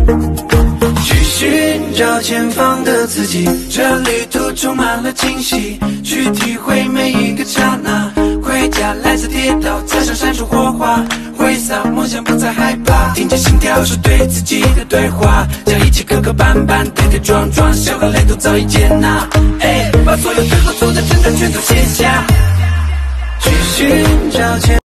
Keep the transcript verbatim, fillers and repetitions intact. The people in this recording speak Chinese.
去寻找前方的自己，这旅途充满了惊喜，去体会每一个刹那。回家来次跌倒，擦上闪烁火花，挥洒梦想不再害怕。听见心跳是对自己的对话，将一切磕磕绊绊、跌跌撞撞，笑和泪都早已接纳。哎，把所有最后做的挣扎全都卸下，去寻找前。